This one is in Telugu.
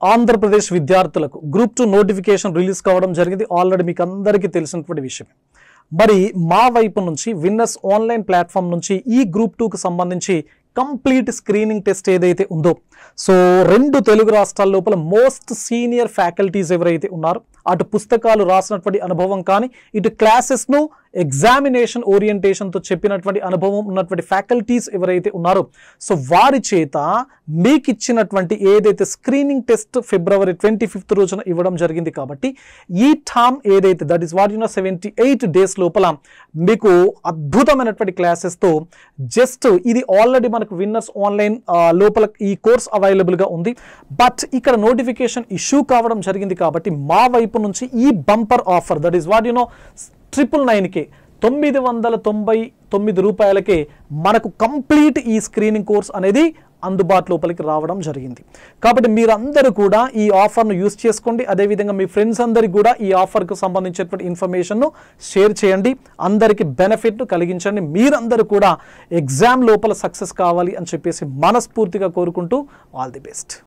ఆంధ్రప్రదేశ్ విద్యార్థులకు గ్రూప్ 2 నోటిఫికేషన్ రిలీజ్ కావడం జరిగింది. ఆల్రెడీ మీకు అందరికీ తెలిసినటువంటి విషయం. మరి మా వైపు నుంచి విన్నర్స్ ఆన్లైన్ ప్లాట్ఫామ్ నుంచి ఈ గ్రూప్ 2కు సంబంధించి కంప్లీట్ స్క్రీనింగ్ టెస్ట్ ఏదైతే ఉందో, సో 2 తెలుగు రాష్ట్రాల లోపల మోస్ట్ సీనియర్ ఫ్యాకల్టీస్ ఎవరైతే ఉన్నారో, అటు పుస్తకాలు రాసినటువంటి అనుభవం కానీ, ఇటు క్లాసెస్ను ఎగ్జామినేషన్ ఓరియంటేషన్తో చెప్పినటువంటి అనుభవం ఉన్నటువంటి ఫ్యాకల్టీస్ ఎవరైతే ఉన్నారో, సో వారి చేత మీకు ఇచ్చినటువంటి ఏదైతే స్క్రీనింగ్ టెస్ట్ ఫిబ్రవరి 25th రోజున ఇవ్వడం జరిగింది. కాబట్టి ఈ టర్మ్ ఏదైతే దట్ ఈస్ వాట్ 78 డేస్ లోపల మీకు అద్భుతమైనటువంటి క్లాసెస్తో జస్ట్ ఇది ఆల్రెడీ మనకు విన్నర్స్ ఆన్లైన్ లోపల ఈ కోర్స్ అవైలబుల్గా ఉంది. బట్ ఇక్కడ నోటిఫికేషన్ ఇష్యూ కావడం జరిగింది కాబట్టి మా వైపు నుంచి ఈ bumper offer that is what 999కే 999 రూపాయలకే మనకు కంప్లీట్ ఈ స్క్రీనింగ్ కోర్స్ అనేది అందుబాటు లోపలికి రావడం జరిగింది. కాబట్టి మీరందరూ కూడా ఈ ఆఫర్ను యూజ్ చేసుకోండి. అదేవిధంగా మీ ఫ్రెండ్స్ అందరికీ కూడా ఈ ఆఫర్కు సంబంధించినటువంటి ఇన్ఫర్మేషన్ను షేర్ చేయండి, అందరికీ బెనిఫిట్ను కలిగించండి. మీరందరూ కూడా ఎగ్జామ్ లోపల సక్సెస్ కావాలి అని చెప్పేసి మనస్ఫూర్తిగా కోరుకుంటూ ఆల్ ది బెస్ట్.